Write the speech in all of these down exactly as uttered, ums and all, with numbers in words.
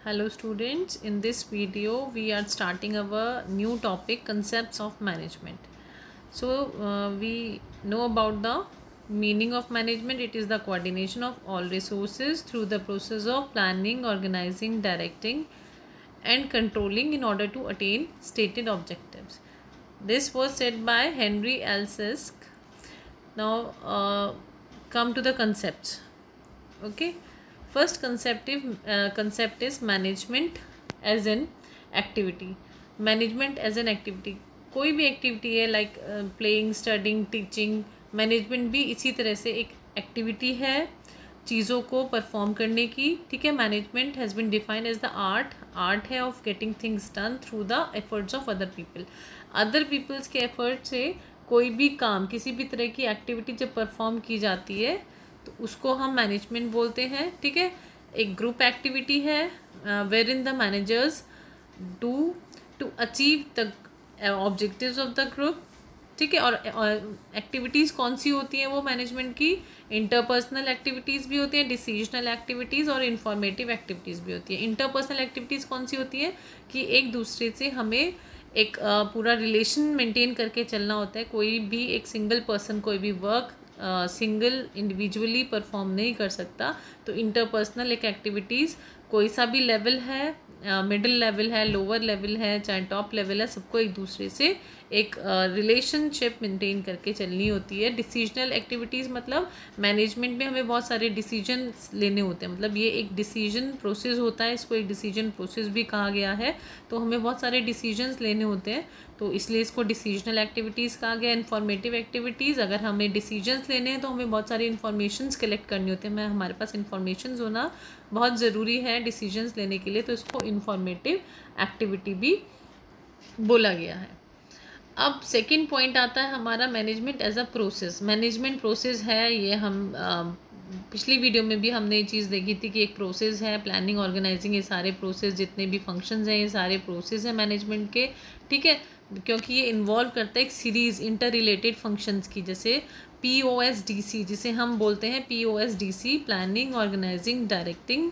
Hello students, in this video we are starting our new topic, concepts of management. So uh, we know about the meaning of management. It is the coordination of all resources through the process of planning, organizing, directing and controlling in order to attain stated objectives. This was said by Henry Alceste. Now uh, come to the concepts. Okay. First concept is uh, concept is management as an activity. Management as an activity, कोई भी activity है like playing, studying, teaching, management भी इसी तरह से एक activity है चीज़ों को परफॉर्म करने की. ठीक है. Management has been defined as the art art है of getting things done through the efforts of other people. Other peoples के एफर्ट से कोई भी काम, किसी भी तरह की एक्टिविटी जब परफॉर्म की जाती है तो उसको हम मैनेजमेंट बोलते हैं. ठीक है. एक ग्रुप एक्टिविटी है wherein the managers do to achieve the objectives of the group. ठीक है. और एक्टिविटीज़ कौन सी होती हैं वो मैनेजमेंट की? इंटरपर्सनल एक्टिविटीज़ भी होती हैं, डिसीजनल एक्टिविटीज़ और इंफॉर्मेटिव एक्टिविटीज़ भी होती हैं. इंटरपर्सनल एक्टिविटीज़ कौन सी होती है कि एक दूसरे से हमें एक पूरा रिलेशन मेंटेन करके चलना होता है. कोई भी एक सिंगल पर्सन कोई भी वर्क सिंगल इंडिविजुअली परफॉर्म नहीं कर सकता. तो इंटरपर्सनल एक एक्टिविटीज़ कोई सा भी लेवल है, मिडिल लेवल है, लोअर लेवल है, चाहे टॉप लेवल है, सबको एक दूसरे से एक रिलेशनशिप मेंटेन करके चलनी होती है. डिसीजनल एक्टिविटीज़ मतलब मैनेजमेंट में हमें बहुत सारे डिसीजन लेने होते हैं. मतलब ये एक डिसीजन प्रोसेस होता है, इसको एक डिसीजन प्रोसेस भी कहा गया है. तो हमें बहुत सारे डिसीजंस लेने होते हैं, तो इसलिए इसको डिसीजनल एक्टिविटीज़ कहा गया. इन्फॉर्मेटिव एक्टिविटीज़, अगर हमें डिसीजंस लेने हैं तो हमें बहुत सारी इन्फॉर्मेशंस कलेक्ट करनी होती है. मैं हमारे पास इन्फॉर्मेशंस होना बहुत ज़रूरी है डिसीजंस लेने के लिए, तो इसको इन्फॉर्मेटिव एक्टिविटी भी बोला गया है. अब सेकंड पॉइंट आता है हमारा management as a process. Management process है, ये हम आ, पिछली वीडियो में भी हमने ये चीज़ देखी थी कि एक प्रोसेस है. प्लानिंग, ऑर्गेनाइजिंग, ये सारे प्रोसेस जितने भी फंक्शंस हैं ये सारे प्रोसेस हैं मैनेजमेंट के. ठीक है. क्योंकि ये इन्वॉल्व करता है एक सीरीज़ इंटर रिलेटेड फंक्शंस की, जैसे P O S D C, जिसे हम बोलते हैं P O S D C, planning, organising, directing,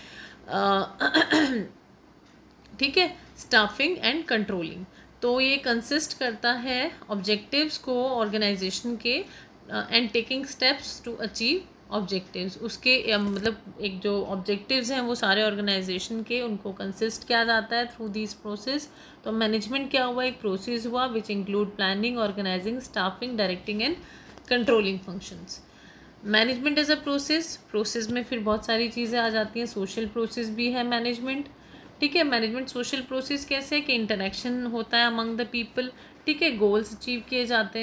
ठीक है, स्टाफिंग एंड कंट्रोलिंग. तो ये कंसिस्ट करता है ऑब्जेक्टिव्स को ऑर्गेनाइजेशन के and taking steps to achieve objectives. उसके uh, मतलब एक जो ऑब्जेक्टिव्स हैं वो सारे ऑर्गेनाइजेशन के, उनको कंसिस्ट किया जाता है थ्रू दिस प्रोसेस. तो मैनेजमेंट क्या हुआ? एक प्रोसेस हुआ which include planning, organising, staffing, directing and controlling functions. Management as a process. Process में फिर बहुत सारी चीज़ें आ जाती हैं. सोशल प्रोसेस भी है मैनेजमेंट. ठीक है. मैनेजमेंट सोशल प्रोसेस कैसे है कि इंटरेक्शन होता है अमंग द पीपल. ठीक है. गोल्स अचीव किए जाते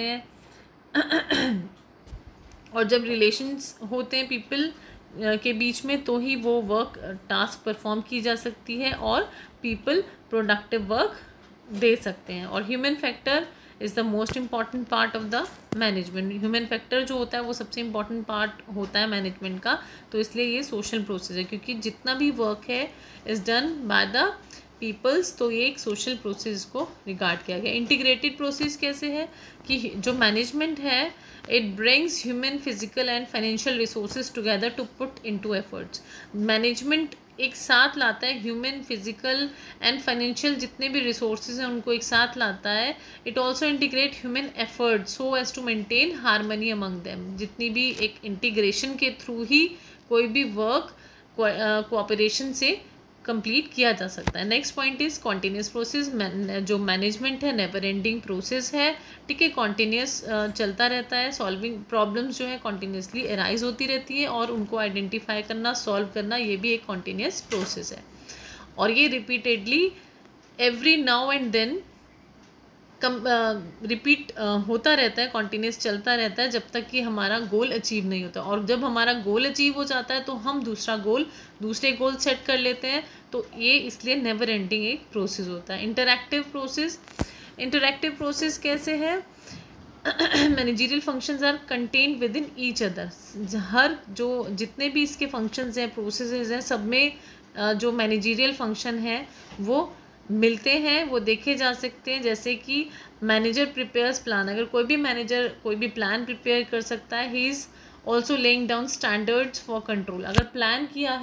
हैं और जब रिलेशंस होते हैं पीपल के बीच में तो ही वो वर्क टास्क परफॉर्म की जा सकती है और पीपल प्रोडक्टिव वर्क दे सकते हैं. और human factor is the most important part of the management. Human factor जो होता है वो सबसे इम्पॉर्टेंट पार्ट होता है मैनेजमेंट का. तो इसलिए ये सोशल प्रोसेस है, क्योंकि जितना भी वर्क है is done by the peoples, तो ये एक सोशल प्रोसेस को रिगार्ड किया गया. इंटीग्रेटेड प्रोसेस कैसे है कि जो मैनेजमेंट है it brings human, physical and financial resources together to put into efforts. Management एक साथ लाता है ह्यूमन, फिजिकल एंड फाइनेंशियल जितने भी रिसोर्सेज हैं उनको एक साथ लाता है. It also integrate human effort so as to maintain harmony among them. जितनी भी एक इंटीग्रेशन के थ्रू ही कोई भी वर्क कोऑपरेशन से कंप्लीट किया जा सकता है. Next point is continuous process. जो मैनेजमेंट है नेवर एंडिंग प्रोसेस है. ठीक है. कॉन्टीन्यूस चलता रहता है. सॉल्विंग प्रॉब्लम्स जो है कॉन्टीन्यूसली अराइज होती रहती है और उनको आइडेंटिफाई करना, सॉल्व करना, ये भी एक कॉन्टीन्यूस प्रोसेस है. और ये repeatedly every now and then come repeat uh, होता रहता है, कॉन्टीन्यूस चलता रहता है जब तक कि हमारा गोल अचीव नहीं होता. और जब हमारा गोल अचीव हो जाता है तो हम दूसरा गोल दूसरे गोल सेट कर लेते हैं. तो ये इसलिए नेवर एंडिंग एक प्रोसेस होता है. Interactive process. इंटरैक्टिव प्रोसेस कैसे है? Managerial functions are contained within each other. हर जो जितने भी इसके फंक्शंस हैं, प्रोसेसेस हैं, सब में uh, जो मैनेजरियल फंक्शन है वो मिलते हैं, वो देखे जा सकते हैं. जैसे कि मैनेजर प्रिपेयर्स प्लान. अगर कोई भी मैनेजर कोई भी प्लान प्रिपेयर कर सकता है. He is also laying down standards for control. अगर प्लान किया है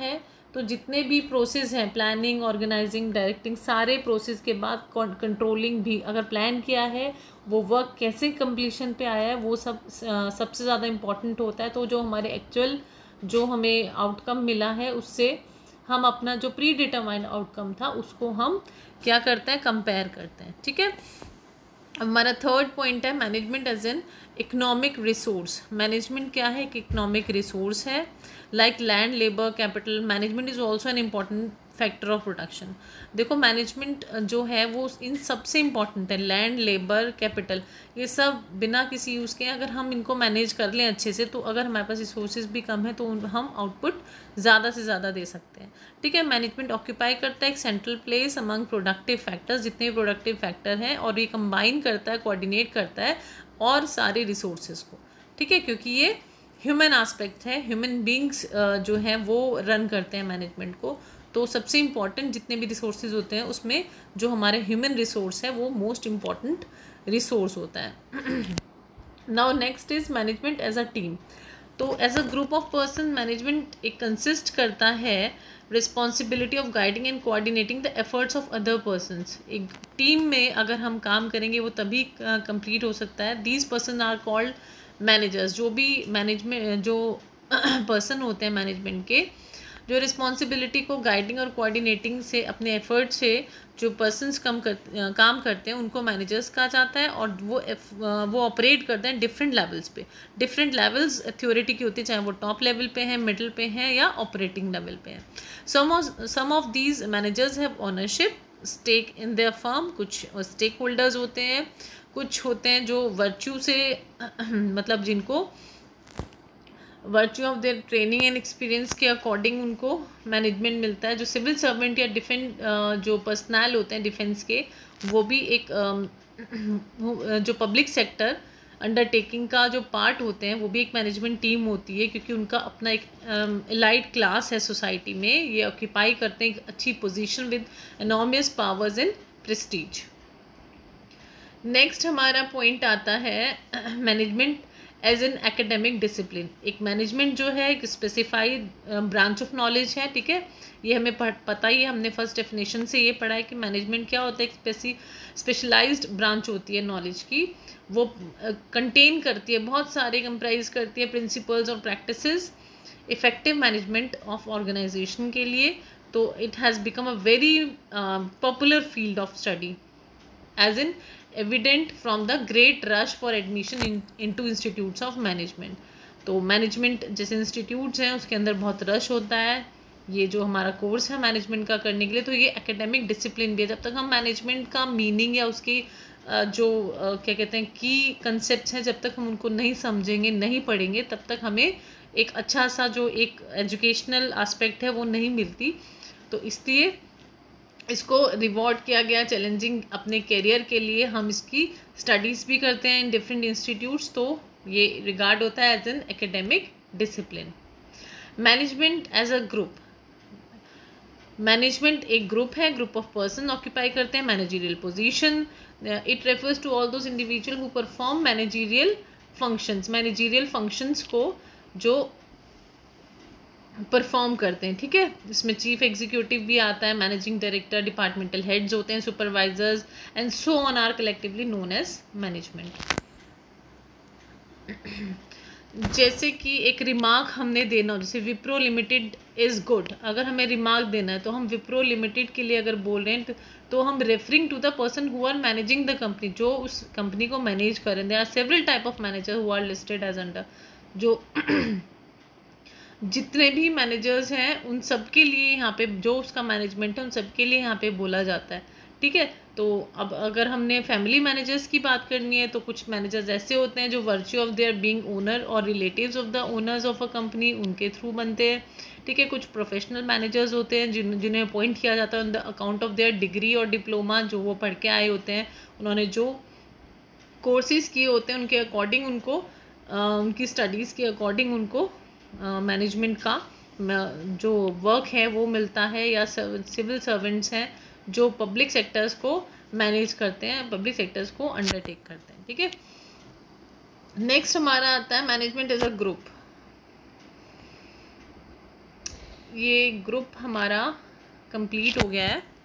तो जितने भी प्रोसेस हैं, प्लानिंग, ऑर्गेनाइजिंग, डायरेक्टिंग, सारे प्रोसेस के बाद कंट्रोलिंग भी, अगर प्लान किया है वो वर्क कैसे कंप्लीशन पे आया है, वो सब सबसे ज़्यादा इम्पॉर्टेंट होता है। तो जो हमारे एक्चुअल जो हमें आउटकम मिला है उससे हम अपना जो प्री डिटरमाइंड आउटकम था उसको हम क्या करते हैं, कंपेयर करते हैं। ठीक है, हमारा थर्ड पॉइंट है management as an economic resource. Management क्या है, एक इकोनॉमिक रिसोर्स है। Like land, labour, capital, management is also an important factor of production. देखो मैनेजमेंट जो है वो इन सबसे इम्पॉर्टेंट है, लैंड, लेबर, कैपिटल, ये सब बिना किसी यूज़ के अगर हम इनको मैनेज कर लें अच्छे से, तो अगर हमारे पास रिसोर्सेज भी कम है तो हम आउटपुट ज़्यादा से ज़्यादा दे सकते हैं। ठीक है, मैनेजमेंट ऑक्यूपाई करता है एक central place among productive factors, जितने भी प्रोडक्टिव फैक्टर हैं, और ये कंबाइन करता है, कोऑर्डिनेट करता है और सारे रिसोर्सेज को। ठीक है, क्योंकि ये ह्यूमन एस्पेक्ट है, ह्यूमन बींग्स जो हैं वो रन करते हैं मैनेजमेंट को। तो सबसे इम्पॉर्टेंट जितने भी रिसोर्सेज होते हैं उसमें जो हमारे ह्यूमन रिसोर्स है वो मोस्ट इम्पॉर्टेंट रिसोर्स होता है। Now next is management as a team. तो as a group of person management एक कंसिस्ट करता है responsibility of guiding and coordinating the efforts of other persons. एक टीम में अगर हम काम करेंगे वो तभी कंप्लीट हो सकता है। These person are called managers. जो भी मैनेजमेंट जो पर्सन होते हैं मैनेजमेंट के, जो रिस्पॉन्सिबिलिटी को गाइडिंग और कोऑर्डिनेटिंग से अपने एफर्ट से जो पर्सन्स कम कर काम करते हैं उनको मैनेजर्स कहा जाता है। और वो वो ऑपरेट करते हैं डिफरेंट लेवल्स पे। डिफरेंट लेवल्स थ्योरिटी की होती है, चाहे वो टॉप लेवल पे हैं, मिडिल पे हैं या ऑपरेटिंग लेवल पे हैं। Some of some of these managers have ownership stake in their firm. कुछ स्टेक होल्डर्स होते हैं, कुछ होते हैं जो वर्च्यू से मतलब जिनको virtue of their training and experience के अकॉर्डिंग उनको मैनेजमेंट मिलता है। जो सिविल सर्वेंट या डिफेंस जो पर्सनल होते हैं डिफेंस के, वो भी एक जो पब्लिक सेक्टर अंडरटेकिंग का जो पार्ट होते हैं वो भी एक मैनेजमेंट टीम होती है, क्योंकि उनका अपना एक एलाइट क्लास है सोसाइटी में। ये ऑक्यूपाई करते हैं एक अच्छी position with enormous powers and prestige. Next हमारा पॉइंट आता है management as an academic discipline. एक मैनेजमेंट जो है एक स्पेसिफाइड ब्रांच ऑफ नॉलेज है। ठीक है, ये हमें पता ही है, हमने फर्स्ट डेफिनेशन से ये पढ़ा है कि मैनेजमेंट क्या होता है, एक स्पेसी स्पेशलाइज्ड ब्रांच होती है नॉलेज की। वो कंटेन uh, करती है, बहुत सारे कंप्राइज करती है प्रिंसिपल्स और practices effective management of organization के लिए। तो it has become a very popular field of study as in evident from the great rush for admission in into institutes of management. तो मैनेजमेंट जैसे institutes हैं उसके अंदर बहुत रश होता है। ये जो हमारा कोर्स है मैनेजमेंट का करने के लिए, तो ये एकेडमिक डिसिप्लिन भी है। जब तक हम मैनेजमेंट का मीनिंग या उसकी जो क्या कहते हैं की कंसेप्ट्स हैं, जब तक हम उनको नहीं समझेंगे, नहीं पढ़ेंगे, तब तक हमें एक अच्छा सा जो एक एजुकेशनल एस्पेक्ट है वो नहीं मिलती। तो इसलिए इसको रिवॉर्ड किया गया चैलेंजिंग अपने करियर के लिए। हम इसकी स्टडीज़ भी करते हैं इन डिफरेंट इंस्टीट्यूट्स, तो ये रिगार्ड होता है as an academic discipline. Management as a group. Management एक ग्रुप है, ग्रुप ऑफ पर्सन ऑक्यूपाई करते हैं managerial position. It refers to all those individual who perform managerial functions. Managerial functions को जो परफॉर्म करते हैं। ठीक है, इसमें चीफ एग्जीक्यूटिव भी आता है, मैनेजिंग डायरेक्टर, डिपार्टमेंटल हेड्स होते हैं, supervisors and so on are collectively known as management. जैसे कि एक रिमार्क हमने देना हो, जैसे विप्रो लिमिटेड इज़ गुड, अगर हमें रिमार्क देना है तो हम विप्रो लिमिटेड के लिए अगर बोल रहे हैं तो हम referring to the person who are managing the company, जो उस कंपनी को मैनेज कर रहे हैं। There are several type of manager who are listed as under. जो जितने भी मैनेजर्स हैं उन सब के लिए यहाँ पे जो उसका मैनेजमेंट है उन सब के लिए यहाँ पे बोला जाता है। ठीक है, तो अब अगर हमने फैमिली मैनेजर्स की बात करनी है तो कुछ मैनेजर्स ऐसे होते हैं जो virtue of their being owner और relatives of the owners of a company उनके थ्रू बनते हैं। ठीक है, कुछ प्रोफेशनल मैनेजर्स होते हैं जिन जिन्हें अपॉइंट किया जाता है on the account of their degree और डिप्लोमा, जो वो पढ़ के आए होते हैं, उन्होंने जो कोर्सेज किए होते हैं उनके अकॉर्डिंग उनको आ, उनकी स्टडीज़ के अकॉर्डिंग उनको मैनेजमेंट uh, का जो वर्क है वो मिलता है। या सिविल सर्वेंट्स हैं जो पब्लिक सेक्टर्स को मैनेज करते हैं, पब्लिक सेक्टर्स को अंडरटेक करते हैं। ठीक है, नेक्स्ट हमारा आता है मैनेजमेंट एज अ ग्रुप। ये ग्रुप हमारा कंप्लीट हो गया है।